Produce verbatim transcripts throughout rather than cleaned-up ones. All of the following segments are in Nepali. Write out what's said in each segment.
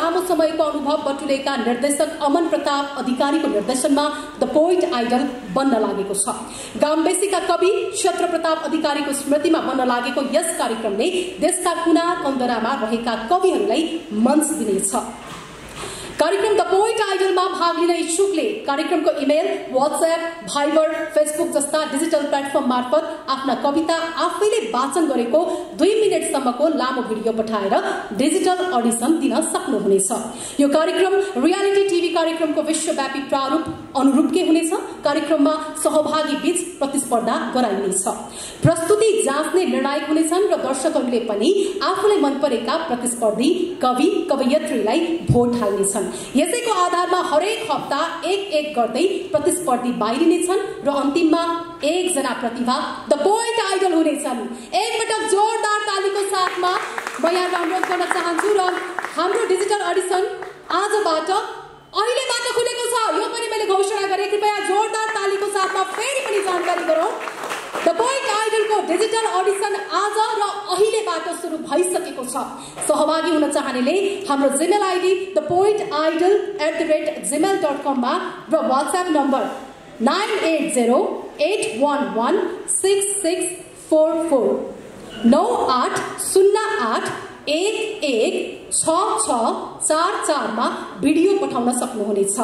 लामो समयको अनुभव बटुलेका निर्देशक अमन प्रताप अधिकारीको निर्देशनमा द पोइट आइडल बन्न लागेको छ। गाउँबेसीका कवि क्षेत्र प्रताप अधिकारीको स्मृतिमा बन्न लागेको यस कार्यक्रमले देशका कुना कन्दरामा रहेका कविहरूलाई मञ्च दिनेछ। कार्यक्रम द पोइट आइडलमा भाग लिन इच्छुकले कार्यक्रमको इमेल, व्हाट्सएप, भाइबर, फेसबुक जस्ता डिजिटल प्लेटफर्म मार्फत आफ्ना कविता आफैले वाचन गरेको दुई मिनटसम्मको लामो भिडियो पठाएर डिजिटल अडिसन दिन सक्नुहुनेछ। यो कार्यक्रम रियालिटी टिभी कार्यक्रमको विश्वव्यापी प्रारूप अनुरूपकै हुनेछ। कार्यक्रममा सहभागी बीच प्रतिस्पर्धा गराइनेछ। प्रस्तुति जाँच्ने निर्णायक हुनेछन् र दर्शकहरूले पनि आफूलाई मन परेका प्रतिस्पर्धी कवि कवयित्रीलाई भोट हाल्नेछन्। यसैको आधारमा हरेक हप्ता एक एक गर्दै प्रतिस्पर्धी बाहिरिनेछन् र अन्तिममा एकजना प्रतिभा द पोइट आइडल हुनेछन्। एकपटक जोरदार तालीको साथमा म यहाँ अनुरोध गर्न चाहन्छु र हाम्रो डिजिटल अडिसन आजबाट अहिलेबाट खुलेको छ। यो पनि मैले घोषणा गरे। कृपया जोरदार तालीको साथमा फेरि पनि जानकारी गरौँ। द पोइट आइडलको डिजिटल अडिसन आज र अहिलेबाट सुरु भइसकेको छ। सहभागी हुन चाहनेले हाम्रो Gmail ID the poet idol at the rate Gmail dot कममा र WhatsApp number nine eight zero eight one one six six four four नौ आठ शून्य आठ एक एक छ छ चार चारमा भिडियो पठाउन सक्नुहुनेछ।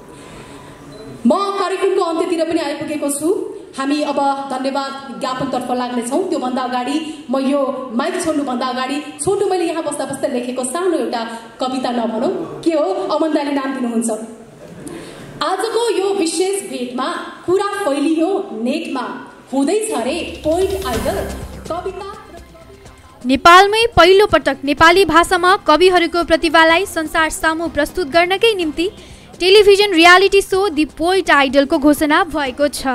म कार्यक्रमको अन्त्यतिर पनि आइपुगेको छु। हामी अब धन्यवाद ज्ञापनतर्फ लाग्नेछौँ। त्योभन्दा अगाडि म यो माइक छोड्नुभन्दा अगाडि छोटो मैले यहाँ बस्दा बस्दा लेखेको सानो एउटा कविता नभनौँ के हो, अमन दाइले नाम दिनुहुन्छ। आजको यो विशेष भेटमा कुरा फैलियो नेटमा, हुँदैछ रे पोइट आइडल कविता। नेपालमै पहिलो पटक नेपाली भाषामा कविहरूको प्रतिभालाई संसार सामु प्रस्तुत गर्नकै निम्ति television reality show the poet आइडलको घोषणा भएको छ।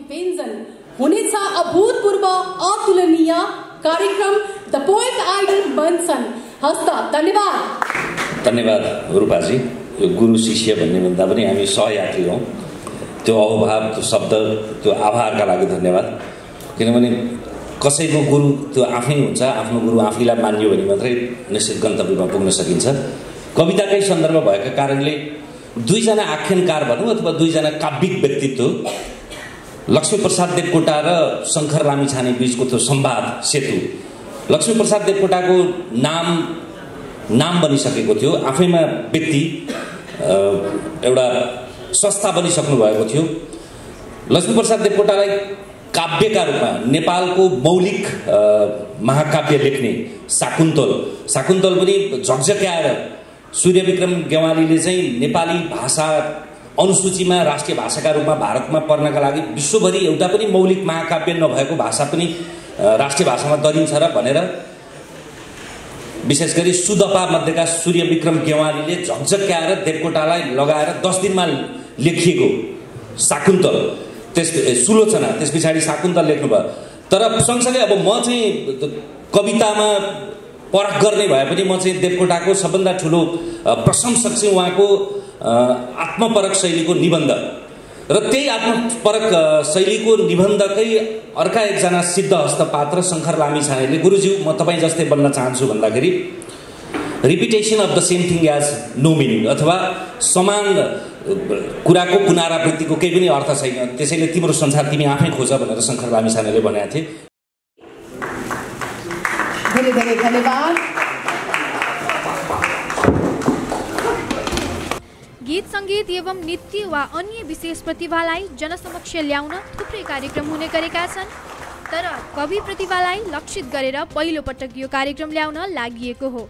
हुनेछ अभूतपूर्व अतुलनीय कार्यक्रम द पोइट आइडल बन्छन्। हस्त धन्यवाद। धन्यवाद रूपाजी। यो गुरु शिष्य भन्ने भन्दा पनि हामी सहयात्री हौँ। त्यो अभाव, त्यो शब्द, त्यो आभारका लागि धन्यवाद। किनभने कसैको गुरु त्यो आफै हुन्छ, आफ्नो गुरु आफैलाई मानियो भने मात्रै निश्चित गन्तव्यमा पुग्न सकिन्छ। कविताकै सन्दर्भ भएका कारणले दुईजना आख्यानकार भनौँ अथवा दुईजना काव्यिक व्यक्तित्व लक्ष्मीप्रसाद देवकोटा र शङ्कर लामिछाने बीचको त्यो संवाद सेतु, लक्ष्मीप्रसाद देवकोटाको नाम नाम बनिसकेको थियो, आफैमा व्यक्ति एउटा संस्था बनिसक्नु भएको थियो। लक्ष्मीप्रसाद देवकोटालाई काव्यका रूपमा नेपालको मौलिक महाकाव्य लेख्ने शाकुन्तल शाकुन्तल पनि झकझक्याएर सूर्यविक्रम गेवालीले चाहिँ नेपाली भाषा अनुसूचीमा राष्ट्रिय भाषाका रूपमा भारतमा पर्नका लागि विश्वभरि एउटा पनि मौलिक महाकाव्य नभएको भाषा पनि राष्ट्रिय भाषामा दरिन्छ र भनेर विशेष गरी सुदपा मध्येका सूर्यविक्रम गेवालीले झकझक्याएर देवकोटालाई लगाएर दस दिनमा लेखिएको शाकुन्तल, त्यस सुलोचना, त्यस पछाडि शाकुन्तल लेख्नुभयो। तर सँगसँगै अब म चाहिँ कवितामा परख गर्ने भए पनि म चाहिँ देवकोटाको सबभन्दा ठुलो प्रशंसक चाहिँ उहाँको आत्मपरक शैलीको निबन्ध र त्यही आत्मपरक शैलीको निबन्धकै अर्का एकजना सिद्ध हस्तपात्र शङ्कर लामिछानेले गुरुज्यू म तपाईँ जस्तै बन्न चाहन्छु भन्दाखेरि repetition of the same thing as no meaning अथवा समान कुराको पुनरावृत्तिको केही पनि अर्थ छैन, त्यसैले तिम्रो संसार तिमी आफै खोज भनेर शङ्कर लामिछानेले भनेका थिए। धेरै धेरै धन्यवाद। गीत सङ्गीत एवं नृत्य वा अन्य विशेष प्रतिभालाई जनसमक्ष ल्याउन थुप्रै कार्यक्रम हुने गरेका छन्, तर कवि प्रतिभालाई लक्षित गरेर पहिलो पटक यो कार्यक्रम ल्याउन लागि हो।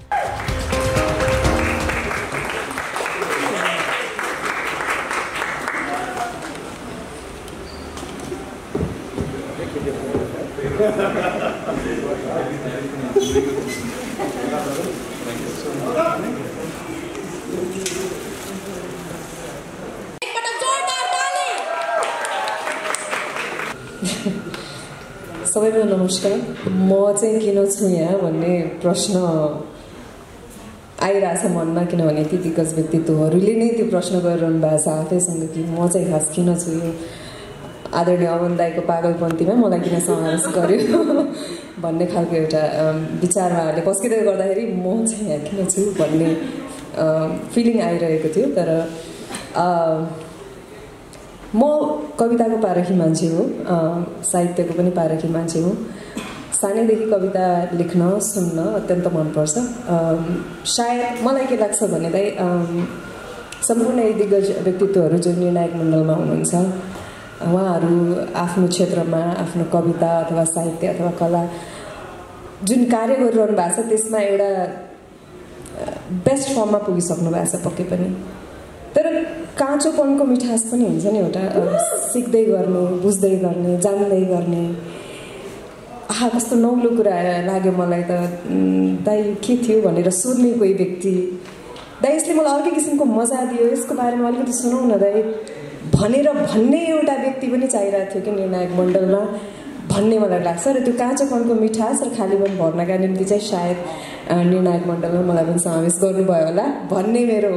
सबैलाई नमस्कार। म चाहिँ किन छु यहाँ भन्ने प्रश्न आइरहेछ मनमा, किनभने ती दिग्गज व्यक्तित्वहरूले नै त्यो प्रश्न गरिरहनु भएको छ आफैसँग कि म चाहिँ खास किन छु यो आदरणीय अमन दाइको पागलपन्थीमा मलाई किन समावेश गर्यो भन्ने खालको एउटा विचारमा पस्किँदै गर्दाखेरि म चाहिँ यहाँ किन छु भन्ने फिलिङ आइरहेको थियो। तर म कविताको पारखी मान्छे हो, साहित्यको पनि पारखी मान्छे हो। सानैदेखि कविता लेख्न सुन्न अत्यन्त मनपर्छ। सायद मलाई के लाग्छ भने चाहिँ सम्पूर्ण यी दिग्गज व्यक्तित्वहरू जो निर्णायक मण्डलमा हुनुहुन्छ, उहाँहरू आफ्नो क्षेत्रमा आफ्नो कविता अथवा साहित्य अथवा कला जुन कार्य गरिरहनु भएको छ त्यसमा एउटा बेस्ट फर्ममा पुगिसक्नु भएको छ पक्कै पनि। तर काँचोपनको मिठास पनि हुन्छ नि एउटा, सिक्दै गर्ने, बुझ्दै गर्ने, जान्दै गर्ने। आहा कस्तो नौलो कुरा लाग्यो मलाई त, दाइ के थियो भनेर सोध्ने कोही व्यक्ति, दाइ यसले मलाई अर्कै किसिमको मजा दियो, यसको बारेमा अलिकति सुनौ न दाइ भनेर भन्ने एउटा व्यक्ति पनि चाहिरहेको थियो कि निर्णायक मण्डलमा भन्ने मलाई लाग्छ। र त्यो काँचोपनको मिठास र खालीपन भर्नका निम्ति चाहिँ सायद निर्णायक मण्डलमा मलाई पनि समावेश गर्नुभयो होला भन्ने मेरो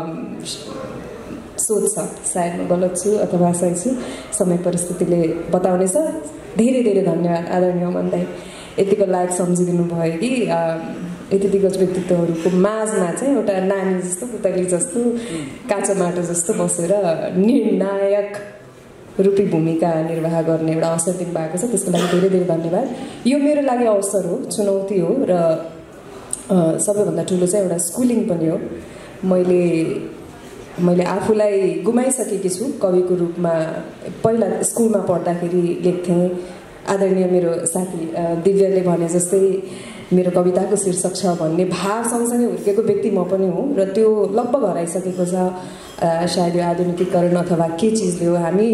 सोच छ। सायद म गलत छु अथवा सही छु, समय परिस्थितिले बताउनेछ। धेरै धेरै धन्यवाद आदरणीय अमन दाइ, यतिको लायक सम्झिदिनु भयो कि यति दिग्गज व्यक्तित्वहरूको माझमा चाहिँ एउटा नानी जस्तो, पुतली जस्तो, काँचो माटो जस्तो बसेर निर्णायक रूपी भूमिका निर्वाह गर्ने एउटा अवसर दिनुभएको छ। त्यसको लागि धेरै धेरै धन्यवाद। यो मेरो लागि अवसर हो, चुनौती हो र सबैभन्दा ठुलो चाहिँ एउटा स्कुलिङ पनि हो। मैले मैले आफूलाई गुमाइसकेकी छु कविको रूपमा। पहिला स्कुलमा पढ्दाखेरि लेख्थेँ, आदरणीय मेरो साथी दिव्यले भने जस्तै मेरो कविताको शीर्षक छ भन्ने भाव सँगसँगै हुर्केको व्यक्ति म पनि हुँ र त्यो लगभग हराइसकेको छ। सायद यो आधुनिकीकरण अथवा के चिजले हो। हामी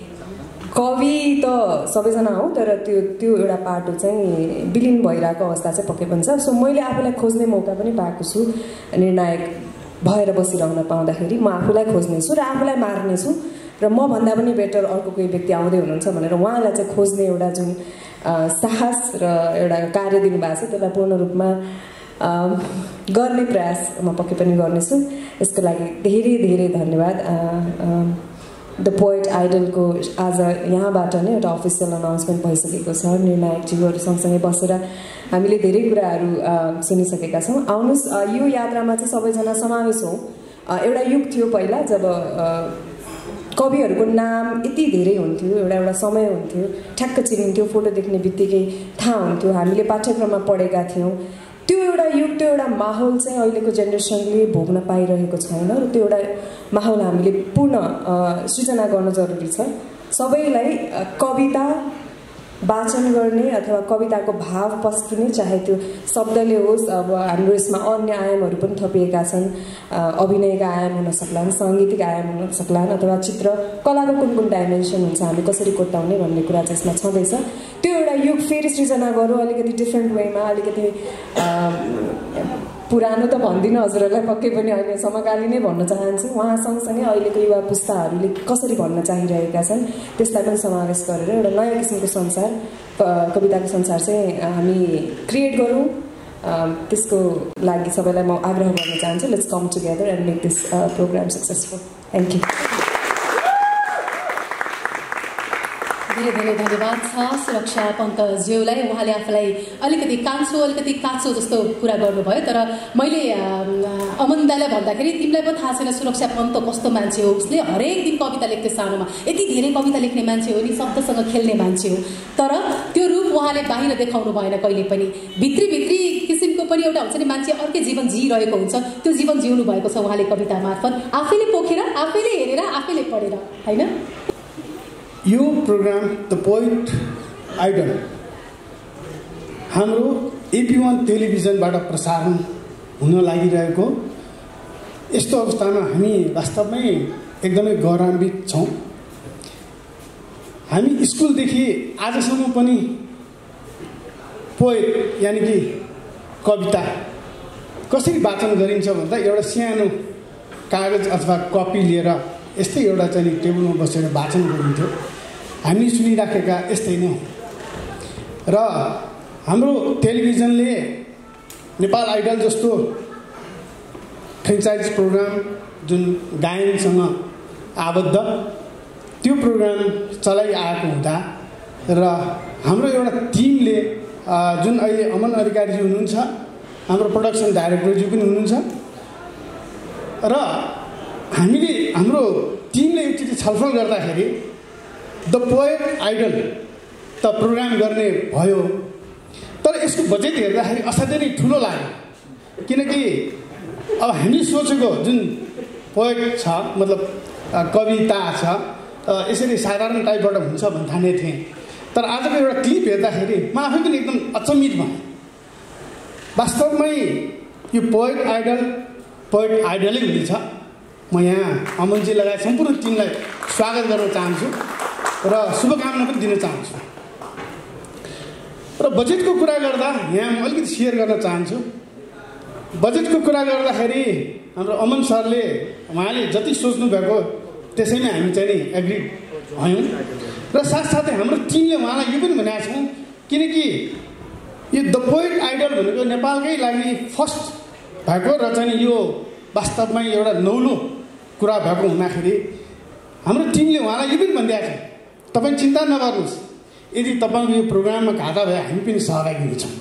कवि त सबैजना हौ, तर त्यो त्यो एउटा पाटो चाहिँ विलिन भइरहेको अवस्था चाहिँ पक्कै पनि छ। सो मैले आफूलाई खोज्ने मौका पनि पाएको छु। निर्णायक भएर बसिरहन पाउँदाखेरि म आफूलाई खोज्नेछु र आफूलाई मार्नेछु र म भन्दा पनि बेटर अर्को कोही व्यक्ति आउँदै हुनुहुन्छ भनेर उहाँलाई चाहिँ खोज्ने एउटा जुन साहस र एउटा कार्य दिनुभएको छ त्यसलाई पूर्ण रूपमा गर्ने प्रयास म पक्कै पनि गर्नेछु। यसको लागि धेरै धेरै धन्यवाद। द पोएट आइडलको आज यहाँबाट नै एउटा अफिसियल अनाउन्समेन्ट भइसकेको छ। निर्णायकज्यूहरू सँगसँगै बसेर हामीले धेरै कुराहरू सुनिसकेका छौँ। आउनुहोस् यो यात्रामा चाहिँ सबैजना समावेश हौँ। एउटा युग थियो पहिला जब कविहरूको नाम यति धेरै हुन्थ्यो, एउटा एउटा समय हुन्थ्यो, ठ्याक्क चिनिन्थ्यो, फोटो देख्ने बित्तिकै थाहा हुन्थ्यो, हामीले पाठ्यक्रममा पढेका थियौँ। त्यो एउटा युग, त्यो एउटा माहौल चाहिँ अहिलेको जेनेरेसनले भोग्न पाइरहेको छैन र त्यो एउटा माहौल हामीले पूर्ण सृजना गर्न जरुरी छ। सबैलाई कविता वाचन गर्ने अथवा कविताको भाव पस्किने, चाहे त्यो शब्दले होस्, अब हाम्रो यसमा अन्य आयामहरू पनि थपिएका छन्। अभिनयका आयाम हुन सक्लान्, साङ्गीतिक आयाम हुन सक्लान्, अथवा चित्र कलाको कुन कुन डाइमेन्सन हुन्छ, हामी कसरी कोट्याउने भन्ने कुरा चाहिँ यसमा छँदैछ। त्यो एउटा युग फेरि सृजना गरौँ, अलिकति डिफ्रेन्ट वेमा, अलिकति पुरानो त भन्दिनँ हजुरहरूलाई, पक्कै पनि अहिले समकालीनै भन्न चाहन्छु। उहाँ सँगसँगै अहिलेको युवा पुस्ताहरूले कसरी भन्न चाहिरहेका छन् त्यसलाई पनि समावेश गरेर एउटा नयाँ किसिमको संसार, कविताको संसार चाहिँ हामी क्रिएट गरौँ। त्यसको लागि सबैलाई म आग्रह गर्न चाहन्छु। Let's come together and make this programme successful. Thank you. धेरै धेरै धन्यवाद छ सुरक्षा पन्तज्यूलाई। उहाँले आफूलाई अलिकति कान्छो अलिकति काँचो जस्तो कुरा गर्नुभयो, तर मैले अमन्दालाई भन्दाखेरि तिमीलाई पनि थाहा छैन सुरक्षा पन्त कस्तो मान्छे हो, उसले हरेक दिन कविता लेख्थ्यो सानोमा, यति धेरै कविता लेख्ने मान्छे हो नि, शब्दसँग खेल्ने मान्छे हो। तर त्यो रूप उहाँले बाहिर देखाउनु भएन कहिले पनि। भित्री भित्री किसिमको पनि एउटा हुन्छ नि, मान्छे अर्कै जीवन जिइरहेको हुन्छ, त्यो जीवन जिउनु भएको छ उहाँले कविता मार्फत, आफैले पोखेर, आफैले हेरेर, आफैले पढेर, होइन? यो प्रोग्राम द पोइट आइडल हाम्रो एपी वान टेलिभिजनबाट प्रसारण हुन लागिरहेको यस्तो अवस्थामा हामी वास्तवमै एकदमै गौरवान्वित छौँ। हामी स्कुलदेखि आजसम्म पनि पोएट यानि कि कविता कसरी वाचन गरिन्छ भन्दा एउटा सानो कागज अथवा कपी लिएर यस्तै एउटा चाहिँ टेबलमा बसेर वाचन गरिन्थ्यो। हामी सुनिराखेका यस्तै नै र हाम्रो टेलिभिजनले नेपाल आइडल जस्तो फ्रेन्चाइज प्रोग्राम जुन गायनसँग आबद्ध त्यो प्रोग्राम चलाइआएको हुँदा र हाम्रो एउटा टिमले जुन अहिले अमन अधिकारीजी हुनुहुन्छ, हाम्रो प्रोडक्सन डाइरेक्टरजी पनि हुनुहुन्छ, र हामीले हाम्रो टिमले एकचोटि छलफल गर्दाखेरि द पोएट आइडल त प्रोग्राम गर्ने भयो, तर यसको बजेट हेर्दाखेरि असाध्यै नै ठुलो लाग्यो। किनकि अब हामीले सोचेको जुन पोएट छ, मतलब कविता छ, यसरी साधारण टाइपबाट हुन्छ भन्ने ठानेको थिएँ। तर आजको एउटा क्लिप हेर्दाखेरि म आफै पनि एकदम अचम्मित भएँ। वास्तवमै यो पोएट आइडल पोएट आइडलै हुनेछ। म यहाँ अमनजी लगायत सम्पूर्ण टिमलाई स्वागत गर्न चाहन्छु र शुभकामना पनि दिन चाहन्छु। र बजेटको कुरा गर्दा यहाँ म अलिकति सेयर गर्न चाहन्छु। बजेटको कुरा गर्दाखेरि हाम्रो अमन सरले उहाँले जति सोच्नु भएको त्यसैमा हामी चाहिँ नि एग्री भयौँ। र साथसाथै हाम्रो टिमले उहाँलाई यो पनि भनेका छौँ, किनकि यो द पोएट आइडल भनेको नेपालकै लागि फर्स्ट भएको र चाहिँ यो वास्तवमा एउटा नौलो कुरा भएको हुँदाखेरि हाम्रो टिमले उहाँलाई यो पनि भनिदिएको छ, तपाईँ चिन्ता नगर्नुहोस्, यदि तपाईँको यो प्रोग्राममा घाटा भए हामी पनि सहभागी हुन्छौँ।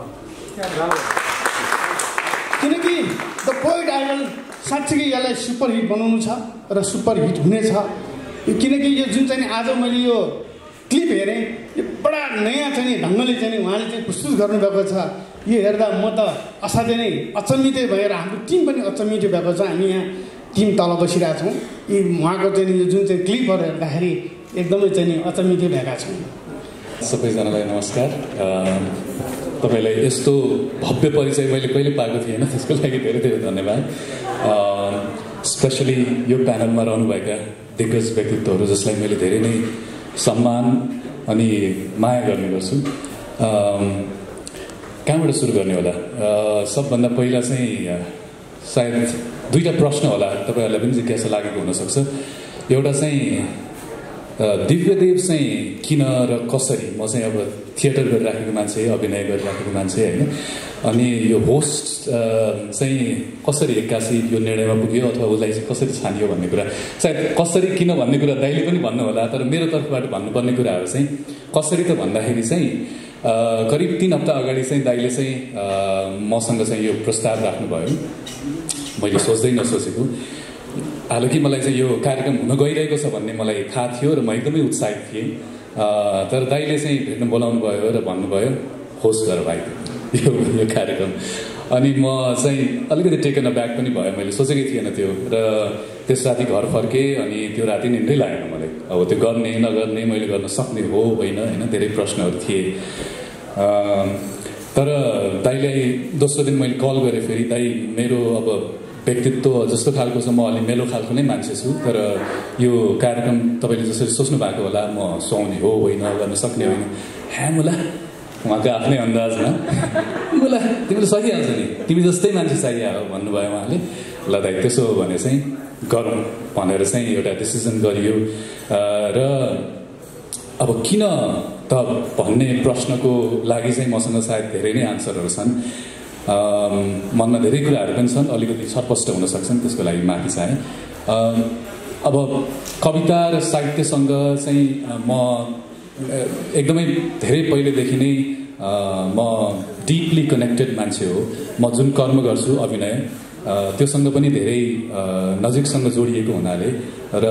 किनकि द पोएट आइडल साँच्चीकै यसलाई सुपरहिट बनाउनु छ र सुपरहिट हुनेछ। किनकि यो जुन चाहिँ आज मैले यो क्लिप हेरेँ, यो बडा नयाँ चाहिँ ढङ्गले चाहिँ उहाँले चाहिँ प्रस्तुत गर्नुभएको छ। यो हेर्दा म त असाध्यै नै अचम्मितै भएर हाम्रो टिम पनि अचम्मितै भएको छ। हामी यहाँ टिम तल बसिरहेको छौँ। यी उहाँको चाहिँ यो जुन चाहिँ क्लिपहरू हेर्दाखेरि एकदमै चाहिँ नि अचम्मितै भएका छौँ। सबैजनालाई नमस्कार। तपाईँलाई यस्तो भव्य परिचय मैले कहिले पाएको थिएन, त्यसको लागि धेरै धेरै धन्यवाद। स्पेसली यो प्यानलमा रहनुभएका दिग्गज व्यक्तित्वहरू जसलाई मैले धेरै नै सम्मान अनि माया गर्ने गर्छु। कहाँबाट सुरु गर्ने होला? सबभन्दा पहिला चाहिँ सायद दुईवटा प्रश्न होला, तपाईँहरूलाई पनि जिज्ञासा लागेको हुनसक्छ। एउटा चाहिँ दिव्यदेव चाहिँ किन र कसरी? म चाहिँ अब थिएटर गरिराखेको मान्छे, अभिनय गरिराखेको मान्छे होइन, अनि यो होस्ट चाहिँ कसरी एक्कासी यो निर्णयमा पुग्यो अथवा उसलाई चाहिँ कसरी छानियो भन्ने कुरा, सायद कसरी किन भन्ने कुरा दाइले पनि भन्नु होला। तर मेरो तर्फबाट भन्नुपर्ने कुराहरू चाहिँ कसरी त भन्दाखेरि चाहिँ करिब तिन हप्ता अगाडि चाहिँ दाइले चाहिँ मसँग चाहिँ यो प्रस्ताव राख्नुभयो। मैले सोच्दै नसोचेको, हालाकि मलाई चाहिँ यो कार्यक्रम हुन गइरहेको छ भन्ने मलाई थाहा थियो र म एकदमै उत्साहित थिएँ। तर दाइले चाहिँ भेट्न बोलाउनु भयो र भन्नुभयो होस्ट गर भाइ यो यो कार्यक्रम। अनि म चाहिँ अलिकति टेकन ब्याक पनि भयो, मैले सोचेकै थिएन त्यो। र त्यस राति घर फर्केँ अनि त्यो राति निन्द्रै लागेन मलाई। अब त्यो गर्ने नगर्ने, मैले गर्न सक्ने हो होइन होइन धेरै प्रश्नहरू थिए। तर दाइलाई दोस्रो दिन मैले कल गरेँ फेरि, दाइ मेरो अब व्यक्तित्व जस्तो खालको छ, म अलि मेलो खालको नै मान्छे छु, तर यो कार्यक्रम तपाईँले जसरी सोच्नु भएको होला म सुहाउने हो होइन, गर्न सक्ने होइन। ह्या मुला उहाँको आफ्नै अन्दाजमा मुला तिमीले सकिहाल्छ नि, तिमी जस्तै मान्छे चाहियो हो भन्नुभयो उहाँले। ल दाइ त्यसो हो भने चाहिँ गरौँ भनेर चाहिँ एउटा डिसिजन गरियो। र अब किन त भन्ने प्रश्नको लागि चाहिँ मसँग सायद धेरै नै आन्सरहरू छन्। मनमा धेरै कुराहरू पनि छन्, अलिकति छरपष्ट हुन सक्छन्, त्यसको लागि माफी चाहे। अब कविता र साहित्यसँग चाहिँ म एकदमै धेरै पहिलेदेखि नै म डिपली कनेक्टेड मान्छे हो। म जुन कर्म गर्छु अभिनय, त्योसँग पनि धेरै नजिकसँग जोडिएको हुनाले र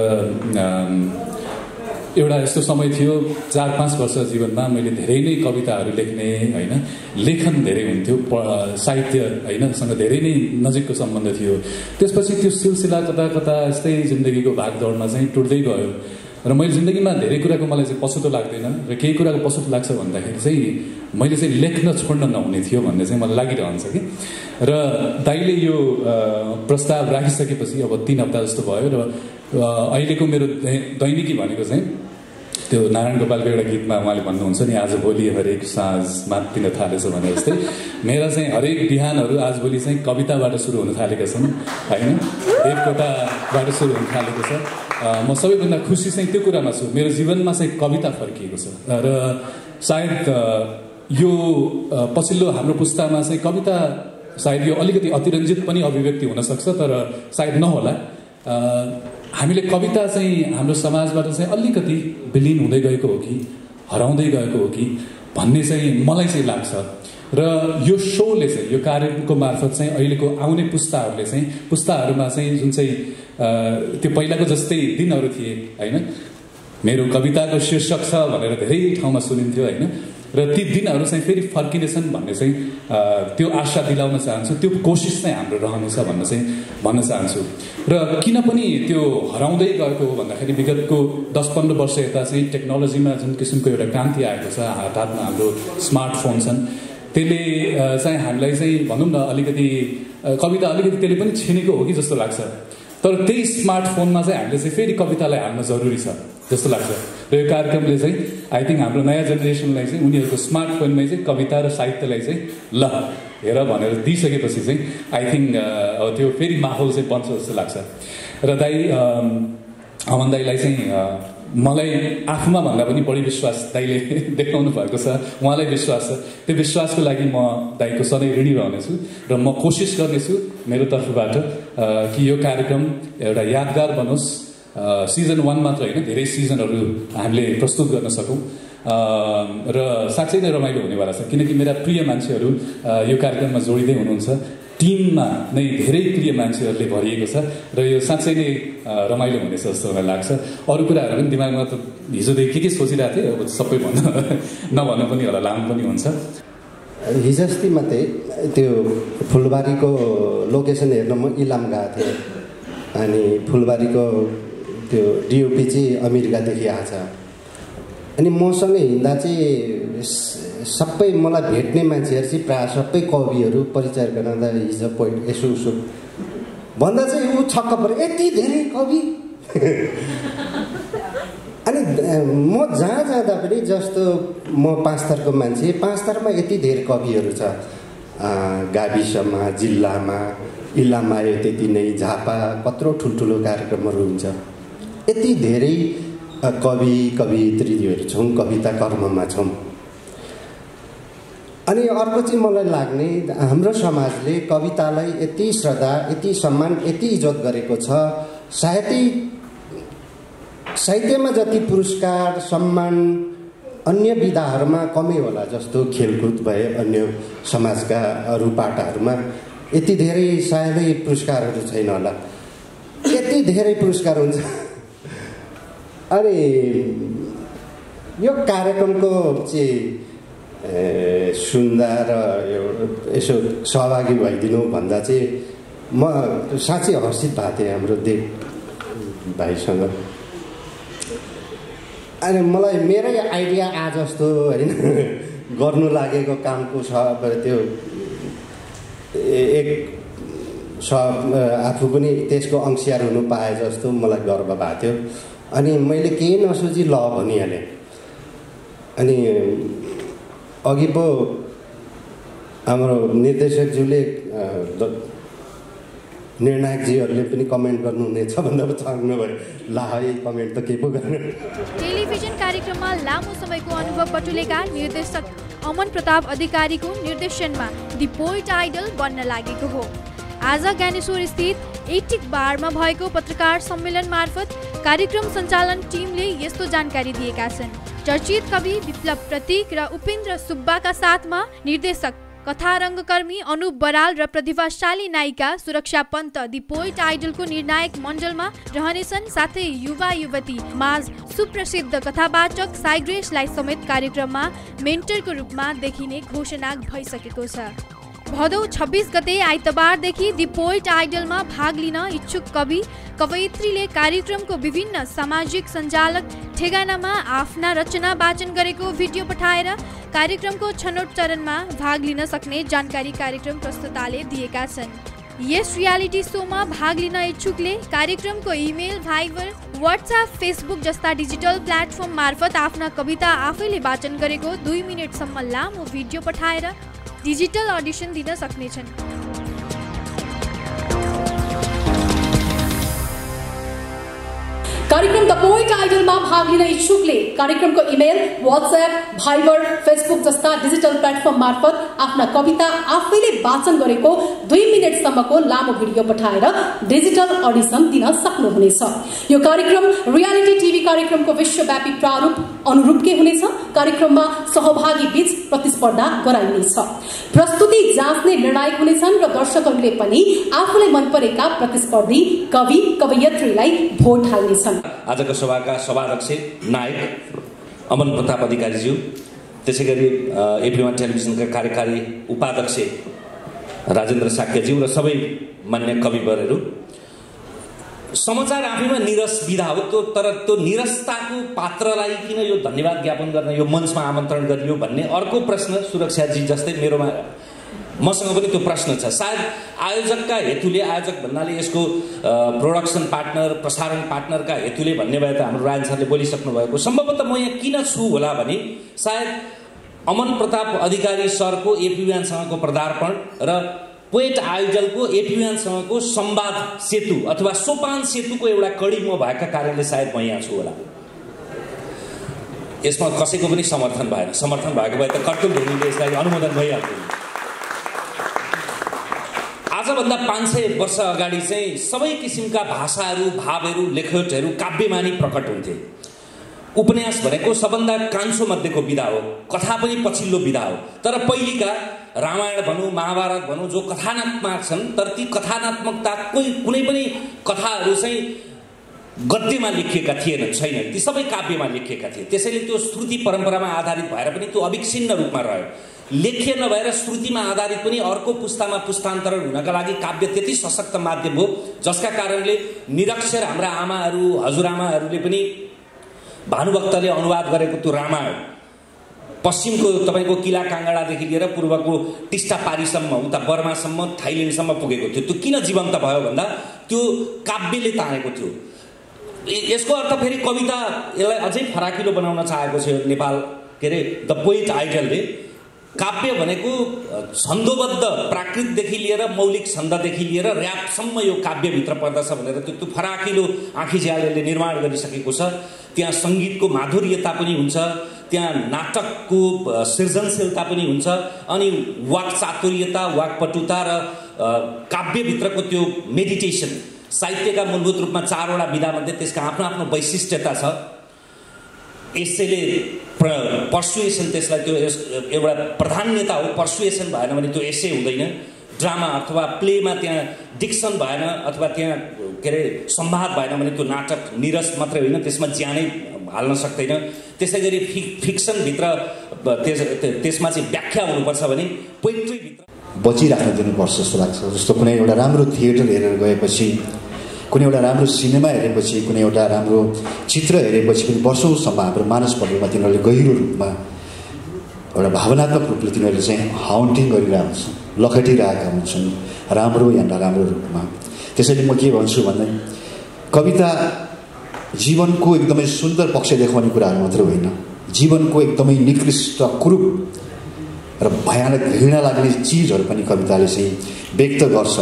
एउटा यस्तो समय थियो चार पाँच वर्ष जीवनमा मैले धेरै नै कविताहरू लेख्ने होइन, लेखन धेरै हुन्थ्यो, साहित्य होइनसँग धेरै नै नजिकको सम्बन्ध थियो। त्यसपछि त्यो सिलसिला कता कता यस्तै जिन्दगीको भागदौडमा चाहिँ टुट्दै गयो र मैले जिन्दगीमा धेरै कुराको मलाई चाहिँ पछुतो लाग्दैन र केही कुराको पछुतो लाग्छ भन्दाखेरि चाहिँ मैले चाहिँ लेख्न छोड्न नहुने थियो भन्ने चाहिँ मलाई लागिरहन्छ कि। र दाइले यो प्रस्ताव राखिसकेपछि अब तिन हप्ता जस्तो भयो र अहिलेको मेरो दैनिकी भनेको चाहिँ त्यो नारायण गोपालको एउटा गीतमा उहाँले भन्नुहुन्छ नि, आज भोलि हरेक साँझ मात्तिन थालेछ भने जस्तै मेरा चाहिँ हरेक बिहानहरू आजभोलि चाहिँ कविताबाट सुरु हुन थालेका छन् होइन, देवकोटाबाट सुरु हुन थालेको छ। म सबैभन्दा खुसी चाहिँ त्यो कुरामा छु, मेरो जीवनमा चाहिँ कविता फर्किएको छ। र सायद यो पछिल्लो हाम्रो पुस्तामा चाहिँ कविता सायद यो अलिकति अतिरञ्जित पनि अभिव्यक्ति हुनसक्छ, तर सायद नहोला। हामीले कविता चाहिँ हाम्रो समाजबाट चाहिँ अलिकति विलिन हुँदै गएको हो कि हराउँदै गएको हो कि भन्ने चाहिँ मलाई चाहिँ लाग्छ। र यो सोले चाहिँ यो कार्यक्रमको मार्फत चाहिँ अहिलेको आउने पुस्ताहरूले चाहिँ पुस्ताहरूमा चाहिँ जुन चाहिँ त्यो पहिलाको जस्तै दिनहरू थिए होइन, मेरो कविताको शीर्षक छ भनेर धेरै ठाउँमा सुनिन्थ्यो होइन, र ती दिनहरू चाहिँ फेरि फर्किनेछन् भन्ने चाहिँ त्यो आशा दिलाउन चाहन्छु। त्यो कोसिस चाहिँ हाम्रो रहनेछ भन्न चाहिँ भन्न चाहन्छु। र किन पनि त्यो हराउँदै गएको हो भन्दाखेरि विगतको दस पन्ध्र वर्ष यता चाहिँ टेक्नोलोजीमा जुन किसिमको एउटा क्रान्ति आएको छ, हात हातमा हाम्रो स्मार्टफोन छन्, त्यसले चाहिँ हामीलाई चाहिँ भनौँ न अलिकति कविता अलिकति त्यसले पनि छिनेको हो कि जस्तो लाग्छ। तर त्यही स्मार्टफोनमा चाहिँ हामीले चाहिँ फेरि कवितालाई हाल्न जरुरी छ जस्तो लाग्छ। र यो कार्यक्रमले चाहिँ आई थिङ्क हाम्रो नयाँ जेनेरेसनलाई चाहिँ उनीहरूको स्मार्टफोनमै चाहिँ कविता र साहित्यलाई चाहिँ ल हेर भनेर दिइसकेपछि चाहिँ आई थिङ्क त्यो फेरि माहौल चाहिँ बन्छ जस्तो लाग्छ। र दाइ अमन दाइलाई चाहिँ मलाई आफूमा भन्दा पनि बढी विश्वास दाइले देखाउनु भएको छ, उहाँलाई विश्वास छ। त्यो विश्वासको लागि म दाइको सधैँ ऋणी रहनेछु र म कोसिस गर्नेछु मेरो तर्फबाट कि यो कार्यक्रम एउटा यादगार बनोस्। सिजन वान मात्र होइन, धेरै सिजनहरू हामीले प्रस्तुत गर्न सकौँ र साँच्चै नै रमाइलो हुनेवाला छ। किनकि मेरा प्रिय मान्छेहरू यो कार्यक्रममा जोडिँदै हुनुहुन्छ, टिममा नै धेरै प्रिय मान्छेहरूले भरिएको छ र यो साँच्चै नै रमाइलो हुनेछ जस्तो मलाई लाग्छ। अरू कुराहरू पनि दिमागमा त हिजोदेखि के के सोचिरहेको थिएँ, अब सबै भन्नु नभन्नु पनि होला, लामो पनि हुन्छ। हिजो अस्ति मात्रै त्यो फुलबारीको लोकेसन हेर्न म इलाम गएको थिएँ, अनि फुलबारीको त्यो डिओपी चाहिँ अमेरिकादेखि आएको छ। अनि मसँग हिँड्दा चाहिँ सबै मलाई भेट्ने मान्छेहरू चाहिँ प्रायः सबै कविहरू परिचय गराउँदा हिजो पोइन्ट यसो उसो भन्दा चाहिँ ऊ छक्क पऱ्यो, यति धेरै कवि। अनि म जहाँ जाँदा पनि जस्तो म पाँच थरको मान्छे, पाँच थरमा यति धेरै कविहरू छ, गाविसमा, जिल्लामा, इलाममा आयो त्यति नै, झापा कत्रो ठुल्ठुलो कार्यक्रमहरू हुन्छ, यति धेरै कवि कवियत्रीहरू छौँ, कविता कर्ममा छौँ। अनि अर्को चाहिँ मलाई लाग्ने हाम्रो समाजले कवितालाई यति श्रद्धा, यति सम्मान, यति इज्जत गरेको छ, साहित्य साहित्यमा जति पुरस्कार सम्मान अन्य विधाहरूमा कमै होला, जस्तो खेलकुद भए अन्य समाजका अरू पाटाहरूमा यति धेरै सायदै पुरस्कारहरू छैन होला, यति धेरै पुरस्कार हुन्छ। अनि यो कार्यक्रमको चाहिँ सुन्दा र यो यसो सहभागी भइदिनु भन्दा चाहिँ म साँच्चै हर्षित भएको थिएँ हाम्रो देव भाइसँग। अनि मलाई मेरै आइडिया आ जस्तो होइन गर्नु लागेको कामको स त्यो एक स आफू पनि त्यसको अंशियार हुनु पाए जस्तो मलाई गर्व भएको थियो। अनि मैले केही नसोची ल भनिहालेँ। अनि अघि पो हाम्रो निर्देशकज्यूले निर्णायकजीहरूले पनि कमेन्ट गर्नुहुनेछ भन्दा पो छान्नु भयो, ला है कमेन्ट त के पो गर्नु। टेलिभिजन कार्यक्रममा लामो समयको अनुभव बटुलेका निर्देशक अमन प्रताप अधिकारीको निर्देशनमा दि पोइट आइडल बन्न लागेको हो। आज ज्ञानेश्वर स्थित एटिक बारमा भएको पत्रकार सम्मेलन मार्फत कार्यक्रम सञ्चालन टिमले यस्तो जानकारी दिएका छन्। चर्चित कवि विप्लव प्रतीक र उपेन्द्र सुब्बाका साथमा निर्देशक कथा रङ्गकर्मी अनुप बराल र प्रतिभाशाली नायिका सुरक्षा पन्त दि पोइट आइडलको निर्णायक मण्डलमा रहनेछन्। साथै युवा युवती माझ सुप्रसिद्ध कथावाचक साइग्रेसलाई समेत कार्यक्रममा मेन्टरको रूपमा देखिने घोषणा भइसकेको छ। भदौ छब्बिस गते आइतबारदेखि दि पोइट आइडलमा भाग लिन इच्छुक कवि कवयित्रीले कार्यक्रमको विभिन्न सामाजिक सञ्जालक ठेगानामा आफ्ना रचना वाचन गरेको भिडियो पठाएर कार्यक्रमको छनौट चरणमा भाग लिन सक्ने जानकारी कार्यक्रम प्रस्तुताले दिएका छन्। यस रियालिटी सोमा भाग लिन इच्छुकले कार्यक्रमको इमेल, भाइबर, व्हाट्सएप, फेसबुक जस्ता डिजिटल प्लेटफर्म मार्फत आफ्ना कविता आफैले वाचन गरेको दुई मिनटसम्म लामो भिडियो पठाएर डिजिटल अडिसन दिन सक्नेछन्। कार्यक्रम द पोइन्ट आइडलमा भाग लिन इच्छुकले कार्यक्रमको इमेल, व्हाट्सएप, भाइबर, फेसबुक जस्ता डिजिटल प्लेटफर्म मार्फत आफ्ना कविता आफैले वाचन गरेको दुई मिनटसम्मको लामो भिडियो पठाएर डिजिटल अडिसन दिन सक्नुहुनेछ। यो कार्यक्रम रियालिटी टिभी कार्यक्रमको विश्वव्यापी प्रारूप अनुरूपकै हुनेछ। कार्यक्रममा सहभागी बीच प्रतिस्पर्धा गराइनेछ। प्रस्तुति जाँच्ने निर्णायक हुनेछन् र दर्शकहरूले पनि आफूलाई मन परेका प्रतिस्पर्धी कवि कवयित्रीलाई भोट हाल्नेछन्। आजको सभाका सभाध्यक्ष नायक अमन प्रताप अधिकारीज्यू, त्यसै गरी एपीवान टेलिभिजनका कार्यकारी उपाध्यक्ष राजेन्द्र साक्यज्यू र सबै मान्य कविवरहरू, समाचार आफैमा निरस विधा हो त्यो, तर त्यो निरसताको पात्रलाई किन यो धन्यवाद ज्ञापन गर्न यो मञ्चमा आमन्त्रण गरियो भन्ने अर्को प्रश्न सुरक्षाजी जस्तै मेरोमा मसँग पनि त्यो प्रश्न छ। सायद आयोजकका हेतुले, आयोजक भन्नाले यसको प्रोडक्सन पार्टनर, प्रसारण पार्टनरका हेतुले भन्ने भए त हाम्रो राजन सरले बोलिसक्नु भएको। सम्भवतः म यहाँ किन छु होला भने सायद अमन प्रताप अधिकारी सरको एपीवानसँगको पदार्पण र पोइट आइडलको एपीवानसँगको संवाद सेतु अथवा सोपान सेतुको एउटा कडी म भएका कारणले सायद म यहाँ छु होला। यसमा कसैको पनि समर्थन भएन। समर्थन भएको भए त कर्तुल ढुङ्गीले यसलाई अनुमोदन भइहाल्थ्यो। आजभन्दा पाँच सय वर्ष अगाडि चाहिँ सबै किसिमका भाषाहरू, भावहरू, लेखोटहरू काव्यमानी प्रकट हुन्थे। उपन्यास भनेको सबभन्दा कान्छो मध्येको विधा हो, कथा पनि पछिल्लो विधा हो। तर पहिलेका रामायण भनौँ, महाभारत भनौँ, जो कथानात्मक छन्, तर ती कथानात्मकता कोही कुनै पनि कथाहरू चाहिँ गद्यमा लेखिएका थिएनन्, छैनन्, ती सबै काव्यमा लेखिएका थिए। त्यसैले त्यो श्रुति परम्परामा आधारित भएर पनि त्यो अविच्छिन्न रूपमा रह्यो। लेख्य नभएर श्रुतिमा आधारित पनि अर्को पुस्तामा पुस्तान्तरण हुनका लागि काव्य त्यति सशक्त माध्यम हो, जसका कारणले निरक्षर हाम्रा आमाहरू, हजुरआमाहरूले पनि भानुभक्तले अनुवाद गरेको त्यो रामायण पश्चिमको तपाईँको किला काङ्गडादेखि लिएर पूर्वको टिस्टा पारीसम्म, उता बर्मासम्म, थाइल्यान्डसम्म पुगेको थियो। त्यो किन जीवन्त भयो भन्दा त्यो काव्यले तानेको थियो। यसको अर्थ फेरि कविता यसलाई अझै फराकिलो बनाउन चाहेको छ नेपाल के अरे द पोइट आइडलले। काव्य भनेको छन्दोबद्ध प्राकृतदेखि लिएर मौलिक छन्ददेखि लिएर ऱ्यापसम्म यो काव्यभित्र पर्दछ भनेर त्यो त्यो फराकिलो आँखी झ्यालले निर्माण गरिसकेको छ। त्यहाँ सङ्गीतको माधुर्यता पनि हुन्छ, त्यहाँ नाटकको सृजनशीलता पनि हुन्छ, अनि वाक चातुर्यता, वाकपटुता र काव्यभित्रको त्यो मेडिटेसन, साहित्यका मूलभूत रूपमा चारवटा विधामध्ये त्यसका आफ्नो आफ्नो वैशिष्ट्यता छ। यसैले पर्सुएसन, त्यसलाई त्यो एउटा प्राधान्यता हो। पर्सुएसन भएन भने त्यो यसै हुँदैन। ड्रामा अथवा प्लेमा त्यहाँ डिक्सन भएन अथवा त्यहाँ के अरे संवाद भएन भने त्यो नाटक निरस मात्रै होइन, त्यसमा ज्यानै हाल्न सक्दैन। त्यसै गरी फिक फिक्सनभित्र त्यस त्यसमा चाहिँ व्याख्या हुनुपर्छ भने पोइट्रीभित्र बचिराख्न दिनुपर्छ जस्तो लाग्छ। जस्तो कुनै एउटा राम्रो थिएटर हेरेर गएपछि, कुनै एउटा राम्रो सिनेमा हेरेपछि, कुनै एउटा राम्रो चित्र हेरेपछि पनि वर्षौँसम्म हाम्रो मानस पटलमा तिनीहरूले गहिरो रूपमा एउटा भावनात्मक रूपले तिनीहरूले चाहिँ हाउन्टिङ गरिरहेका हुन्छन्, लखेटिरहेका हुन्छन्, राम्रो या नराम्रो रूपमा। त्यसैले म के भन्छु भन्दा कविता जीवनको एकदमै सुन्दर पक्ष देखाउने कुराहरू मात्र होइन, जीवनको एकदमै निकृष्ट कुरूप र भयानक घृणा लाग्ने चिजहरू पनि कविताले चाहिँ व्यक्त गर्छ।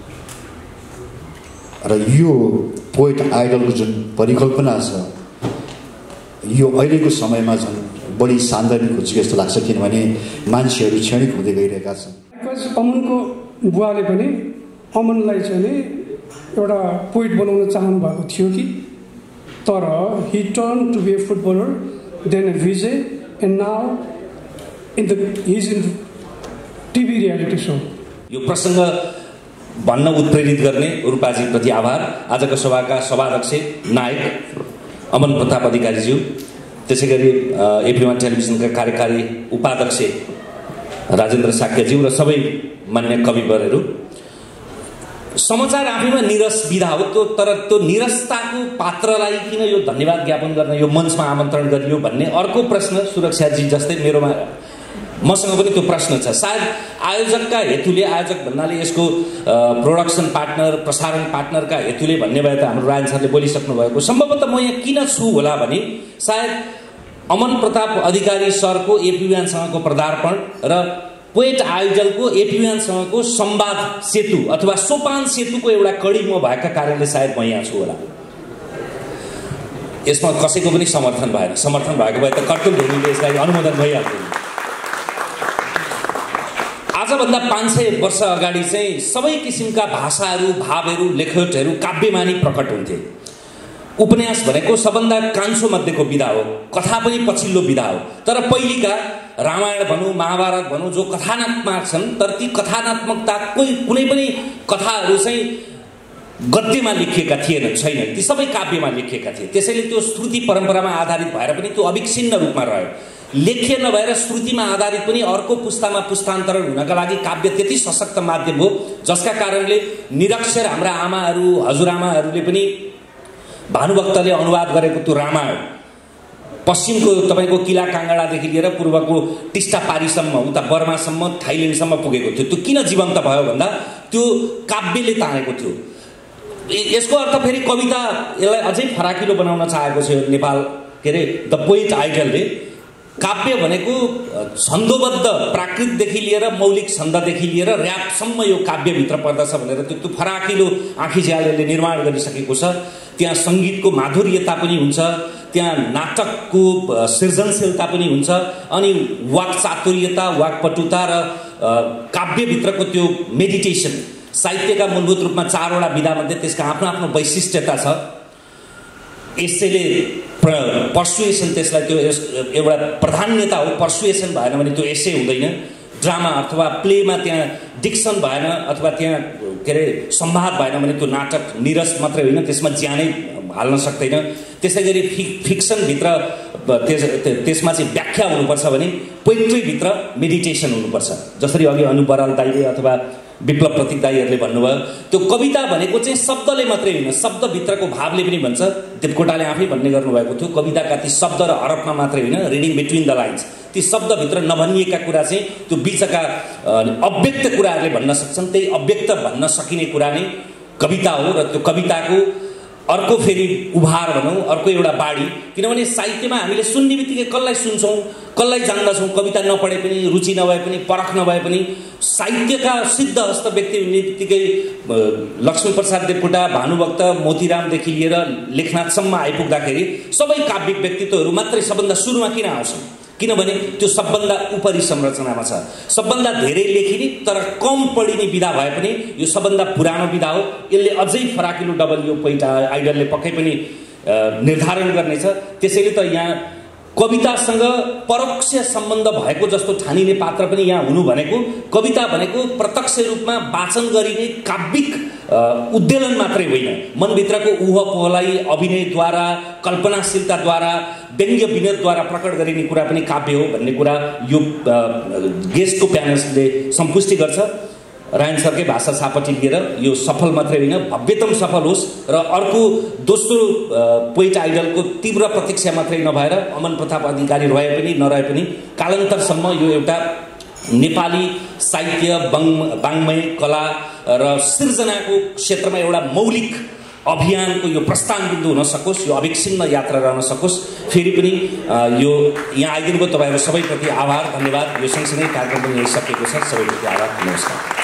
र यो पोइट आइडलको जुन परिकल्पना छ यो अहिलेको समयमा झन् बढी सान्दर्भिक हुन्छ जस्तो लाग्छ, किनभने मान्छेहरू क्षणिक हुँदै गइरहेका छन्। अमनको बुवाले पनि अमनलाई चाहिँ नि एउटा पोइट बनाउन चाहनु भएको थियो कि, तर he turn to be a footballer, then a VJ, and now in the his in TV reality show. यो प्रसङ्ग भन्न उत्प्रेरित गर्ने रूपाजीप्रति आभार। आजको सभाका सभाध्यक्ष नायक अमन प्रताप अधिकारीज्यू, त्यसै गरी एपीवान टेलिभिजनका कार्यकारी उपाध्यक्ष राजेन्द्र साक्यज्यू र सबै मान्य कविवरहरू, समाचार आफैमा निरस विधा हो त्यो, तर त्यो निरसताको पात्रलाई किन यो धन्यवाद ज्ञापन गर्न यो मञ्चमा आमन्त्रण गरियो भन्ने अर्को प्रश्न सुरक्षाजी जस्तै मेरोमा मसँग पनि त्यो प्रश्न छ। सायद आयोजकका हेतुले, आयोजक भन्नाले यसको प्रोडक्सन पार्टनर, प्रसारण पार्टनरका हेतुले भन्ने भए त हाम्रो राजन सरले बोलिसक्नु भएको। सम्भवतः म यहाँ किन छु होला भने सायद अमन प्रताप अधिकारी सरको एपीवानसँगको पदार्पण र पोइट आइडलको एपीवानसँगको संवाद सेतु अथवा सोपान सेतुको एउटा कडी म भएका कारणले सायद म यहाँ छु होला। यसमा कसैको पनि समर्थन भएन। समर्थन भएको भए त कर्तुल ढुङ्गीले यसलाई अनुमोदन भइहाल्थ्यो। आजभन्दा पाँच सय वर्ष अगाडि चाहिँ सबै किसिमका भाषाहरू, भावहरू, लेखोटहरू काव्यमा नै प्रकट हुन्थे। उपन्यास भनेको सबभन्दा कान्छो मध्येको विधा हो, कथा पनि पछिल्लो विधा हो। तर पहिलेका रामायण भनौँ, महाभारत भनौँ, जो कथानात्मक छन्, तर ती कथानात्मकता कोही कुनै पनि कथाहरू चाहिँ गद्यमा लेखिएका थिएनन्, छैनन्, ती सबै काव्यमा लेखिएका थिए। त्यसैले त्यो श्रुति परम्परामा आधारित भएर पनि त्यो अविच्छिन्न रूपमा रह्यो। लेख्य नभएर श्रुतिमा आधारित पनि अर्को पुस्तामा पुस्तान्तरण हुनका लागि काव्य त्यति सशक्त माध्यम हो, जसका कारणले निरक्षर हाम्रा आमाहरू, हजुरआमाहरूले पनि भानुभक्तले अनुवाद गरेको त्यो रामायण पश्चिमको तपाईँको किला काङ्गडादेखि लिएर पूर्वको टिस्टा पारीसम्म, उता बर्मासम्म, थाइल्यान्डसम्म पुगेको थियो। त्यो किन जीवन्त भयो भन्दा त्यो काव्यले तानेको थियो। यसको अर्थ फेरि कविता यसलाई अझै फराकिलो बनाउन चाहेको छ नेपाल के अरे द पोइट आइडलले। काव्य भनेको छन्दोबद्ध प्राकृतदेखि लिएर मौलिक छन्ददेखि लिएर ऱ्यापसम्म यो काव्यभित्र पर्दछ भनेर त्यो त्यो फराकिलो आँखी झ्यालले निर्माण गरिसकेको छ। त्यहाँ सङ्गीतको माधुर्यता पनि हुन्छ, त्यहाँ नाटकको सृजनशीलता पनि हुन्छ, अनि वाक चातुर्यता, वाकपटुता र काव्यभित्रको त्यो मेडिटेसन, साहित्यका मूलभूत रूपमा चारवटा विधामध्ये त्यसका आफ्नो आफ्नो वैशिष्ट्यता छ। यसैले पर्सुएसन, त्यसलाई त्यो एउटा प्राधान्यता हो। पर्सुएसन भएन भने त्यो यसै हुँदैन। ड्रामा अथवा प्लेमा त्यहाँ डिक्सन भएन अथवा त्यहाँ के अरे संवाद भएन भने त्यो नाटक निरस मात्रै होइन, त्यसमा ज्यानै हाल्न सक्दैन। त्यसै गरी फिक फिक्सनभित्र त्यस त्यसमा चाहिँ व्याख्या हुनुपर्छ भने पोइट्रीभित्र मेडिटेसन हुनुपर्छ। जसरी अघि अनु बराल दाइले अथवा विप्लव प्रतीक दाइहरूले भन्नुभयो, त्यो कविता भनेको चाहिँ शब्दले मात्रै होइन, शब्दभित्रको भावले पनि भन्छ। देवकोटाले आफै भन्ने गर्नुभएको थियो, कविताका ती शब्द र हरफमा मात्रै होइन, रिडिङ बिट्विन द लाइन्स, ती शब्दभित्र नभनिएका कुरा चाहिँ त्यो बिचका अव्यक्त कुराहरूले भन्न सक्छन्। त्यही अव्यक्त भन्न सकिने कुरा नै कविता हो। र त्यो कविताको अर्को फेरि उभार भनौँ, अर्को एउटा बाढी। किनभने साहित्यमा हामीले सुन्ने बित्तिकै कसलाई सुन्छौँ, कसलाई जान्दछौँ, कविता नपढे पनि, रुचि नभए पनि, परख नभए पनि साहित्यका सिद्ध हस्त व्यक्ति हुने बित्तिकै लक्ष्मीप्रसाद देवकोटा, भानुभक्त, मोतीरामदेखि लिएर लेखनाथसम्म आइपुग्दाखेरि सबै काव्यिक व्यक्तित्वहरू मात्रै सबभन्दा सुरुमा किन आउँछन्? किनभने त्यो सबभन्दा उपरि संरचनामा छ। सबभन्दा धेरै लेखिने तर कम पढिने विधा भए पनि यो सबभन्दा पुरानो विधा हो। यसले अझै फराकिलो डबल यो पोइन्ट आइडलले पक्कै पनि निर्धारण गर्नेछ। त्यसैले त यहाँ कवितासँग परोक्ष सम्बन्ध भएको जस्तो ठानिने पात्र पनि यहाँ हुनु भनेको, कविता भनेको प्रत्यक्ष रूपमा वाचन गरिने काव्यिक उद्वेलन मात्रै होइन, मनभित्रको ऊहपोहलाई अभिनयद्वारा, कल्पनाशीलताद्वारा, व्यङ्ग्य विनोदद्वारा प्रकट गरिने कुरा पनि काव्य हो भन्ने कुरा यो गेस्टको प्यानल्सले सम्पुष्टि गर्छ। रायन सरकै भाषा छापटी लिएर यो सफल मात्रै होइन, भव्यतम सफल होस्। र अर्को दोस्रो पोइट आइडलको तीव्र प्रतीक्षा मात्रै नभएर अमन प्रताप अधिकारी रहे पनि नरहे पनि कालान्तरसम्म यो एउटा नेपाली साहित्य, वाङ्मय, कला र सृजनाको क्षेत्रमा एउटा मौलिक अभियानको यो प्रस्थान बिन्दु हुन सकोस्, यो अविच्छिन्न यात्रा रहन सकोस्। फेरि पनि यो यहाँ आइदिनुभयो, तपाईँहरू सबैप्रति आभार, धन्यवाद। यो सँगसँगै कार्यक्रम पनि यही सकिएको छ। सबैप्रति आभार, नमस्कार।